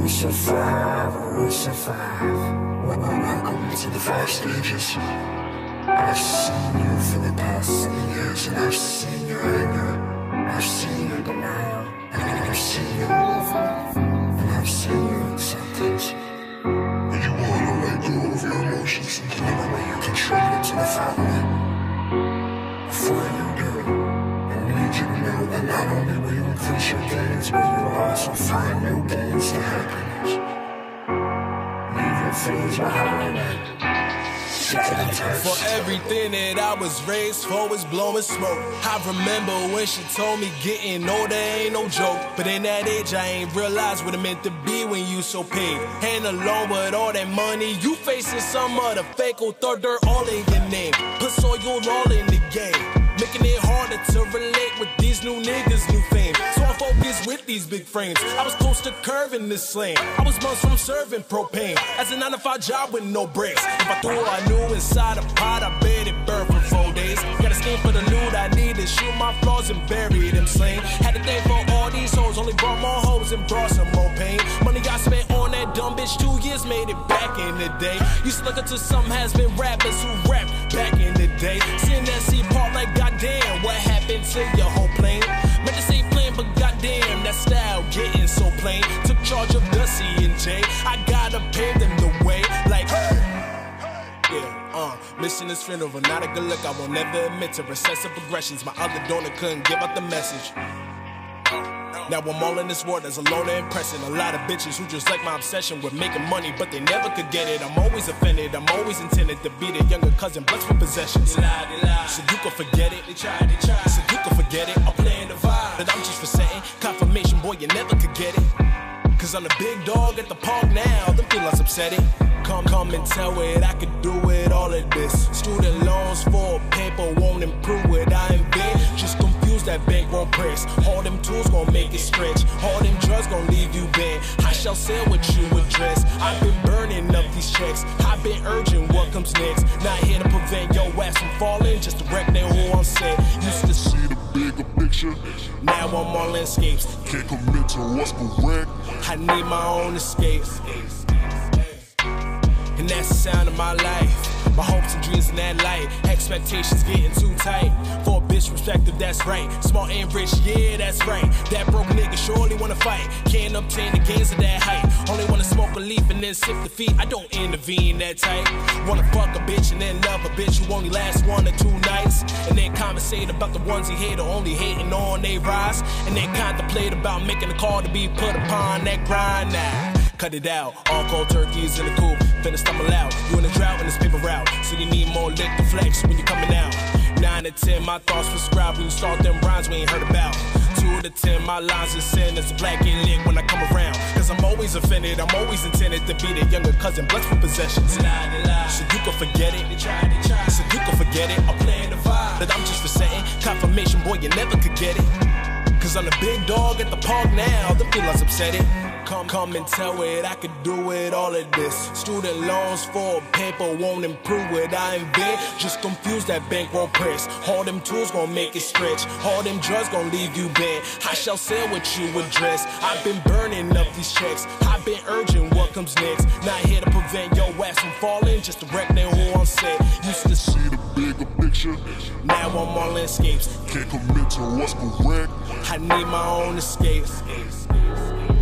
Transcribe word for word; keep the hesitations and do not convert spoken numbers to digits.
we survive, we survive. Welcome to the five stages. I've seen you for the past seven years, and I've seen your anger, I've seen your denial, and I've seen your reason, and I've seen your acceptance. And you wanna let go of your emotions and the way you contribute to the family. Before you do, I need you to know that not only will you increase your gains, but you will also find new gains to happiness. Leave your feelings behind and for everything that I was raised for was blowing smoke. I remember when she told me getting older ain't no joke. But in that age I ain't realized what it meant to be when you so paid. And along with all that money, you facing some other fake old third dirt all in your name. Put soil all in the game, making it harder to relate with these new niggas, new fame. So I focus with these big frames. I was close to curving this lane. I was months from serving propane as a nine to five job with no breaks. If I threw all I knew inside a pot, I bet it burned for four days. Got a scheme for the loot I need to shoot my flaws and bury them slain. Had to thank for all these hoes, only brought more hoes and brought some more pain. Money I spent on that dumb bitch, two years made it back in the day. Used to look into some has-been rappers who rapped back in the day. Seeing that C part like goddamn, what happened to your whole plane? Meant to say plain, but goddamn, that style getting so plain. Took charge of the C and J, I gotta pave them the way. Like, yeah, uh, mission is funeral, not a good look. I will never admit to recessive aggressions. My other donor couldn't give out the message. Now I'm all in this world as a loner impressing a lot of bitches who just like my obsession with making money, but they never could get it. I'm always offended, I'm always intended to be the younger cousin blessed with possessions. So you can forget it, so you can forget it. I'm playing the vibe, but I'm just for setting confirmation, boy, you never could get it. Cause I'm the big dog at the park now, them feelings upsetting. Come, come and tell it, I could do it, all of this. Student loans for paper won't improve what I invent. Just confuse that bank won't press. All them tools gon' make it stretch. All them drugs gon' leave you bent. I shall sell what you address. I've been burning up these checks. I've been urging what comes next. Not here to prevent your ass from falling, just to recognize who I'm set. Used to see the bigger picture, now I'm on landscapes. Can't commit to what's correct. I need my own escape, and that's the sound of my life. My hopes and dreams in that light. Expectations getting too tight. For a bitch perspective, that's right. Smart and rich, yeah, that's right. That broke nigga surely wanna fight. Can't obtain the gains of that height. Only wanna smoke a leaf and then sip the feet. I don't intervene that tight. Wanna fuck a bitch and then love a bitch who only lasts one or two nights. And then conversate about the ones he hate or only hating on they rise. And then contemplate about making a call to be put upon that grind now. Cut it out, all cold turkeys in the coop. Finna stumble out, you in a drought and this paper route. So you need more lick to flex when you're coming out. Nine to ten, my thoughts prescribed when you start them rhymes we ain't heard about. Two to ten, my lines is sin as a black and lit when I come around. Cause I'm always offended, I'm always intended to be the younger cousin blessed with possessions. So you can forget it, so you can forget it. I'm playing the vibe, but I'm just for setting confirmation, boy, you never could get it. Cause I'm the big dog at the park now, the feelings upsetting. Come, come and tell it, I could do it, all of this. Student loans for paper won't improve what I invent. Just confuse that bank won't press. All them tools gon' make it stretch. All them drugs gon' leave you bent. I shall sell what you address. I've been burning up these checks. I've been urging what comes next. Not here to prevent your ass from falling, just to recognize who I'm set. Used to See the bigger picture, now I'm on landscapes. can't commit to what's correct. I need my own escape.